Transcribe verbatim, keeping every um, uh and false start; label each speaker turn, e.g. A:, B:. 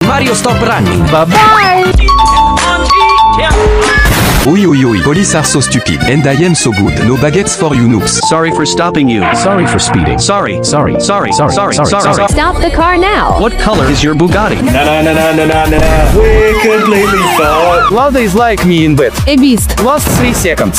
A: Mario stop running.
B: Bye-bye.
C: Oi oi oi, police are so stupid, and I am so good. No baguettes for you noobs.
A: Sorry for stopping you.
D: Sorry for speeding.
A: Sorry,
D: Sorry.
A: sorry,
D: Sorry.
A: sorry,
D: Sorry.
A: sorry.
D: Sorry.
B: Stop the car now.
A: What color is your Bugatti?
E: Na na na na na na na. We completely thought.
D: Lada is like me in bed.
B: A beast.
D: Last three seconds.